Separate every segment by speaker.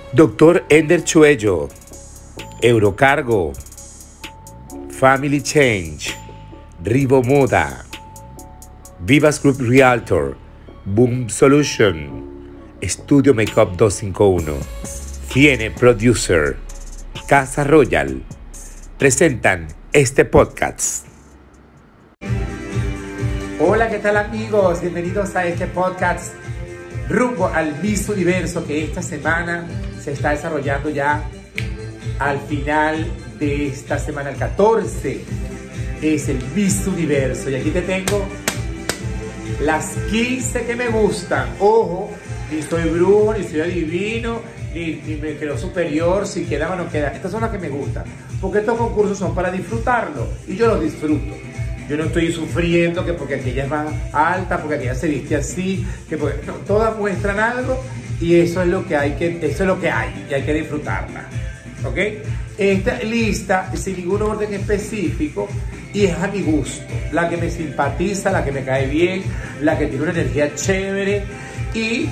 Speaker 1: Doctor Ender Chuello, Eurocargo, Family Change, Rivo Moda, Vivas Group Realtor, Boom Solution, Estudio Makeup 251, Fiene Producer, Casa Royal, presentan este podcast. Hola, ¿qué tal amigos? Bienvenidos a este podcast rumbo al Miss Universo que esta semana se está desarrollando ya al final de esta semana, el 14, es el Miss Universo. Y aquí te tengo las 15 que me gustan. Ojo, ni soy brujo, ni soy adivino, ni me creo superior, si queda o no queda. Estas son las que me gustan, porque estos concursos son para disfrutarlo y yo los disfruto. Yo no estoy sufriendo que porque aquella es más alta, porque aquella se viste así, que porque, no, todas muestran algo y eso es lo que hay y hay que disfrutarla. ¿Ok? Esta lista es sin ningún orden específico y es a mi gusto, la que me simpatiza, la que me cae bien, la que tiene una energía chévere y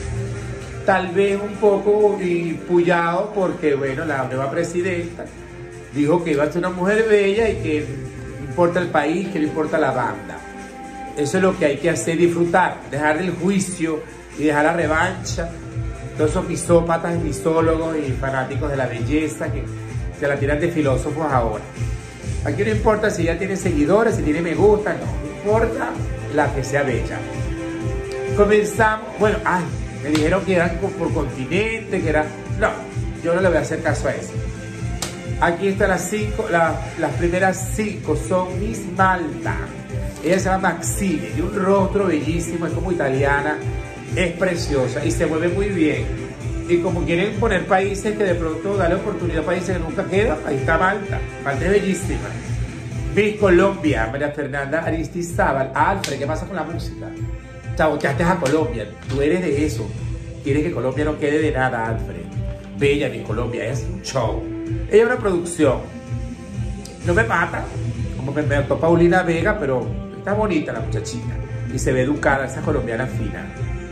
Speaker 1: tal vez un poco pullado porque, bueno, la nueva presidenta dijo que iba a ser una mujer bella y que no importa el país, que no importa la banda. Eso es lo que hay que hacer, disfrutar, dejar el juicio y dejar la revancha. Todos esos misópatas, misólogos y fanáticos de la belleza que se la tiran de filósofos ahora. Aquí no importa si ella tiene seguidores, si tiene me gusta, no importa la que sea bella. Comenzamos, bueno, me dijeron que eran por continente, que era... No, yo no le voy a hacer caso a eso. Aquí están las 5, las primeras 5 son Miss Malta. Ella se llama Maxine, de un rostro bellísimo, es como italiana, es preciosa y se mueve muy bien. Y como quieren poner países que de pronto darle oportunidad a países que nunca quedan, ahí está Malta. Malta es bellísima. Miss Colombia, María Fernanda Aristizábal. Alfred, ¿qué pasa con la música? Saboteaste a Colombia, tú eres de eso. Quieres que Colombia no quede de nada, Alfred. Bella Miss Colombia, es un show. Ella es una producción. No me mata, como me mató Paulina Vega, pero está bonita la muchachita. Y se ve educada, esa colombiana fina.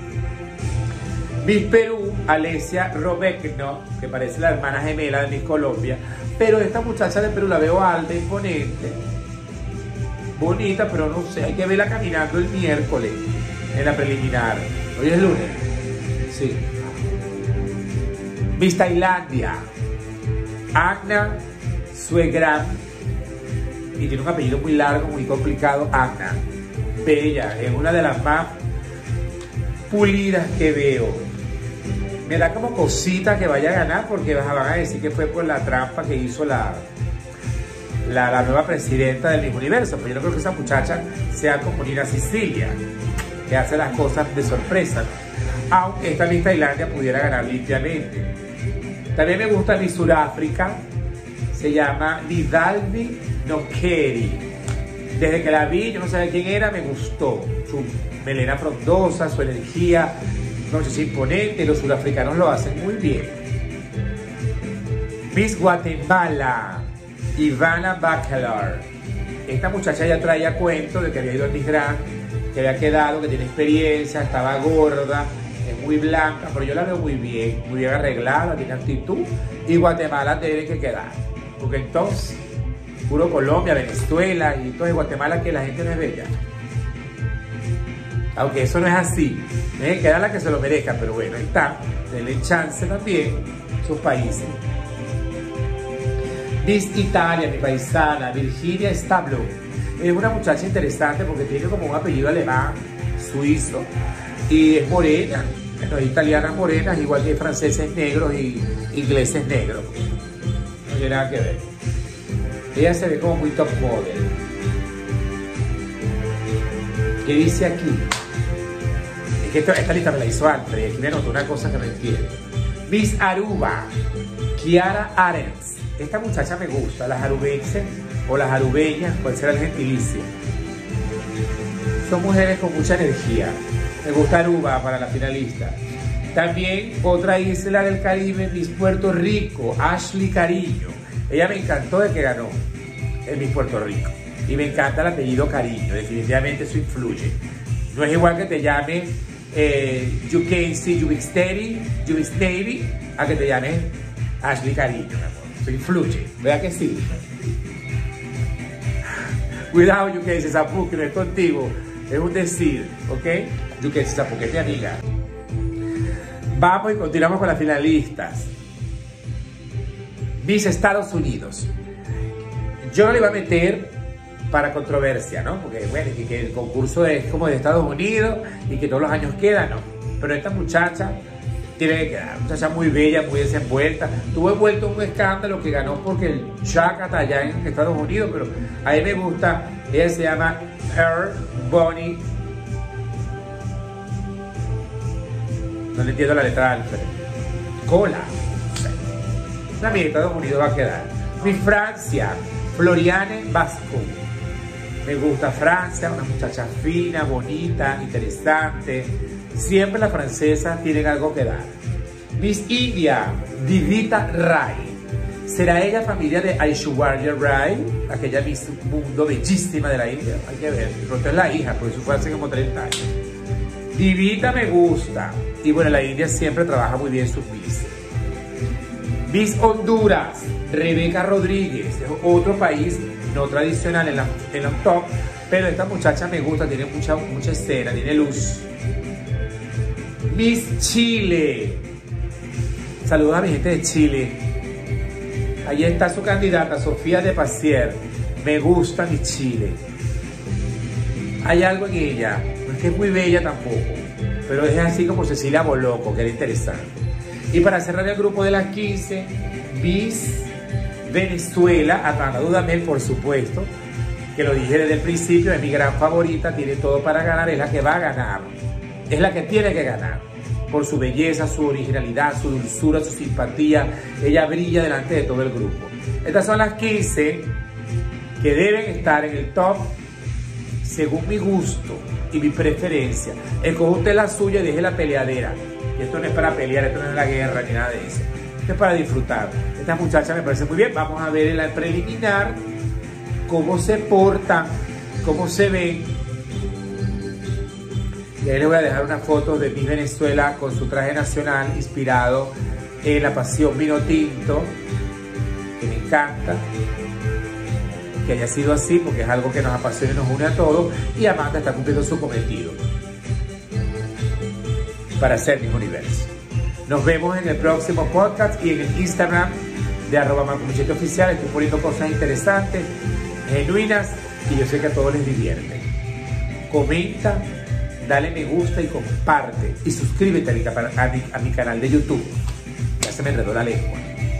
Speaker 1: Miss Perú, Alesia Robecno, que parece la hermana gemela de Miss Colombia. Pero esta muchacha de Perú la veo alta, imponente. Bonita, pero no sé, hay que verla caminando el miércoles en la preliminar. Hoy es lunes. Sí. Miss Tailandia, Agna Suegram, y tiene un apellido muy largo, muy complicado. Agna, bella, es una de las más pulidas que veo. Me da como cosita que vaya a ganar porque van a decir que fue por la trampa que hizo la nueva presidenta del Miss Universo, pero yo no creo que esa muchacha sea como Nina Sicilia, que hace las cosas de sorpresa, ¿no? Aunque esta Miss Tailandia pudiera ganar limpiamente. También me gusta Miss Sudáfrica, se llama Lidalvi Nokeri. Desde que la vi, yo no sabía quién era, me gustó. Su melena frondosa, su energía, no sé si imponente, los sudafricanos lo hacen muy bien. Miss Guatemala, Ivana Bacalar. Esta muchacha ya traía cuento de que había ido al Miss Grand, que había quedado, que tiene experiencia, estaba gorda, es muy blanca, pero yo la veo muy bien arreglada, tiene actitud, y Guatemala tiene que quedar, porque entonces, puro Colombia, Venezuela, y entonces Guatemala que la gente no es bella. Aunque eso no es así, tiene que quedar la que se lo merezca, pero bueno, ahí está, denle chance también sus países. Miss Italia, mi paisana, Virginia Stablo, es una muchacha interesante porque tiene como un apellido alemán, suizo, y es morena. Bueno, italianas morenas, igual que franceses negros y ingleses negros. No tiene nada que ver. Ella se ve como muy top model. ¿Qué dice aquí? Es que esta lista me la hizo Alfred, y aquí me notó una cosa que no entiendo. Miss Aruba, Kiara Arens. Esta muchacha me gusta, las arubenses o las arubeñas, cuál será el gentilicio. Son mujeres con mucha energía. Me gusta Aruba para la finalista. También otra isla del Caribe, Miss Puerto Rico, Ashley Cariño. Ella me encantó de que ganó en Miss Puerto Rico. Y me encanta el apellido Cariño, definitivamente eso influye. No es igual que te llame Yukensy, Yubixteri, a que te llames Ashley Cariño, mi amor. Eso influye, ¿verdad que sí? Cuidado, Yukesi Sapu, que no es contigo, es un decir, ¿ok? Yukesi Sapu, que es mi amiga. Vamos y continuamos con las finalistas. Miss Estados Unidos. Yo no le iba a meter para controversia, ¿no? Porque, bueno, que el concurso es como de Estados Unidos y que todos los años queda, no. Pero esta muchacha tiene que quedar, muchacha muy bella, muy desenvuelta. Tuvo envuelto un escándalo que ganó porque el Chaka está allá en Estados Unidos, pero a mí me gusta. Ella se llama Her Bonnie. No le entiendo la letra Alfred. Cola. Una amiga de Estados Unidos va a quedar. Mi Francia, Floriane Vasco. Me gusta Francia, una muchacha fina, bonita, interesante. Siempre las francesas tienen algo que dar. Miss India, Divita Rai. ¿Será ella familia de Aishwarya Rai? Aquella Miss Mundo bellísima de la India. Hay que ver. De pronto es la hija, porque eso fue hace como 30 años. Divita me gusta. Y bueno, la India siempre trabaja muy bien sus Miss. Miss Honduras, Rebeca Rodríguez. Es otro país no tradicional en los top. Pero esta muchacha me gusta, tiene mucha escena, tiene luz. Miss Chile. Saludos a mi gente de Chile. Ahí está su candidata, Sofía de Pasier. Me gusta mi Chile. Hay algo en ella. No es que es muy bella tampoco. Pero es así como Cecilia Boloco, que era interesante. Y para cerrar el grupo de las 15, Miss Venezuela, Atana Dudamel, por supuesto. Que lo dije desde el principio, es mi gran favorita. Tiene todo para ganar, es la que va a ganar. Es la que tiene que ganar. Por su belleza, su originalidad, su dulzura, su simpatía. Ella brilla delante de todo el grupo. Estas son las 15 que deben estar en el top según mi gusto y mi preferencia. Escoge usted la suya y deje la peleadera. Y esto no es para pelear, esto no es la guerra ni nada de eso. Esto es para disfrutar. Esta muchacha me parece muy bien. Vamos a ver en la preliminar cómo se portan, cómo se ven. Y ahí les voy a dejar una foto de Miss Venezuela con su traje nacional inspirado en la pasión vino tinto, que me encanta que haya sido así porque es algo que nos apasiona y nos une a todos. Y Amanda está cumpliendo su cometido para ser Miss Universo. Nos vemos en el próximo podcast y en el Instagram de @marcomuchetoficial. Estoy poniendo cosas interesantes, genuinas, y yo sé que a todos les divierte. Comenta, dale me gusta y comparte. Y suscríbete a mi canal de YouTube. Ya se me enredó la lengua.